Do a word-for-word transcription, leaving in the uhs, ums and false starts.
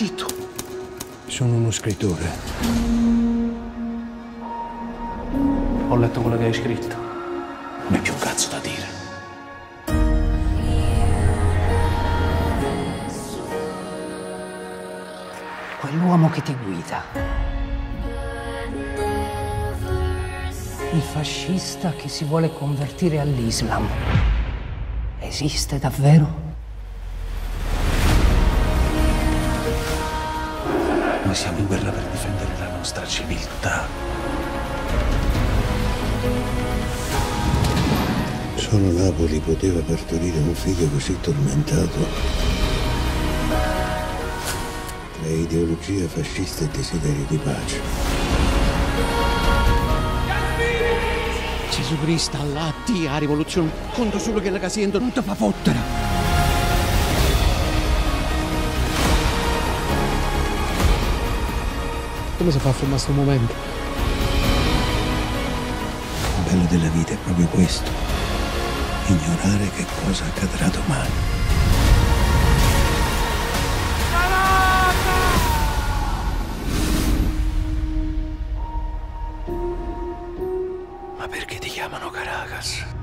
Zitto. Sono uno scrittore. Ho letto quello che hai scritto. Non hai più un cazzo da dire. Quell'uomo che ti guida. Il fascista che si vuole convertire all'Islam. Esiste davvero? Noi siamo in guerra per difendere la nostra civiltà. Solo Napoli poteva partorire un figlio così tormentato tra ideologia fascista e desiderio di pace. Gesù Cristo, Allah, Dio, la rivoluzione. Conto solo che la casiendo non ti fa fottere. Come si fa a fermare questo momento? Il bello della vita è proprio questo: ignorare che cosa accadrà domani. Ma perché ti chiamano Caracas?